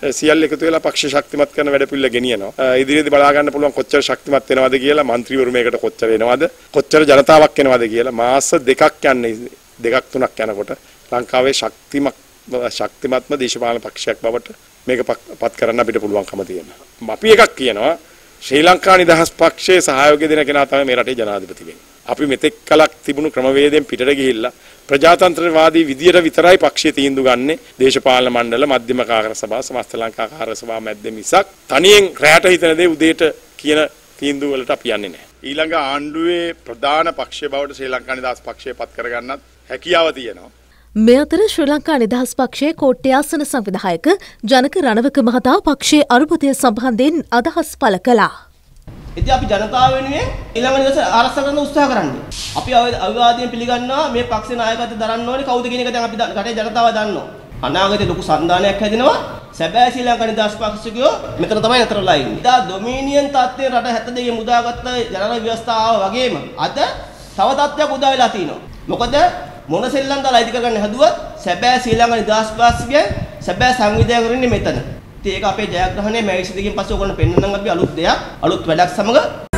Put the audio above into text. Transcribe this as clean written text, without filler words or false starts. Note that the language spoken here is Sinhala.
සියල්ල එකතු වෙලා පක්ෂ ශක්තිමත් කරන වැඩපිළිවෙල ගෙනියනවා. ඉදිරියේදී බලා ගන්න පුළුවන් කොච්චර ශක්තිමත් වෙනවද කියලා, മന്ത്രിවරු මේකට කොච්චර එනවද, කොච්චර ජනතාවක් එනවද කියලා. මාස දෙකක් යන්නේ, දෙකක් තුනක් යනකොට ලංකාවේ ශක්තිමත්ම දේශපාලන පක්ෂයක් බවට මේක පත් කරන්න අපිට පුළුවන්කම තියෙනවා. අපි එකක් කියනවා, ශ්‍රී ලංකා නිදහස් පක්ෂයේ සහයෝගය දෙන කෙනා තමයි මේ රටේ ජනාධිපති වෙන්නේ. අපි මෙතෙක් කලක් තිබුණු ක්‍රමවේදයෙන් පිටට ගිහිල්ලා ප්‍රජාතන්ත්‍රවාදී විදියට විතරයි පක්ෂයේ තීන්දුව ගන්නෙ. දේශපාලන මණ්ඩල, මධ්‍යම කාර්ය සභාව, සමස්ත ලංකා කාර්ය සභාව මැද්දේ මිසක් තනියෙන් රැයට හිතන දේ උදේට කියන තීන්දුව වලට අපි යන්නේ නැහැ. ඊළඟ ආණ්ඩුවේ ප්‍රධාන පක්ෂය බවට ශ්‍රී ලංකා නිදහස් පක්ෂය පත් කරගන්නත් හැකියාව තියෙනවා. මේ අතර ශ්‍රී ලංකා නිදහස් පක්ෂයේ කෝට්ටේ ආසන සංවිධායක ජනක රණවක මහතා පක්ෂයේ අරුබුදය සම්බන්ධයෙන් අදහස් පළ කළා. ඉතින් අපි ජනතාව වෙනුවෙන් ඊළඟ නිදහස ආරක්ෂා කරන්න උත්සාහ කරන්නේ. අපි අවිවාදයෙන් පිළිගන්නවා මේ පක්ෂේ නායකත්වය දරන්න ඕනේ කවුද කියන එක දැන් අපි රටේ ජනතාව දන්නවා. අනාගතේ ලොකු සංධානයක් හැදෙනවා. සැබෑ ශ්‍රී ලංකා නිදහස් පක්ෂිකයෝ මෙතන තමයි නතරලා ඉන්නේ. ඉතින් ඩොමිනියන් තත්ත්වයේ රට 72 මුදාගත්ත ජනරල් ව්‍යවස්ථාව වගේම අද තව තත්ත්වයක් උදා වෙලා තිනවා. මොකද මොන සෙල්ලම් දාලා අයිති කරගන්න හැදුවත් සැබෑ ශ්‍රී ලංකා නිදහස් පක්ෂිකයන් සැබෑ සංවිධායක කරන්නේ මෙතන. ඉතින් ඒක අපේ ජයග්‍රහණය මේ 22කින් පස්සේ ඔයගොල්ලෝ පෙන්වන්නම් අපි අලුත් දෙයක් අලුත් වැඩක් සමග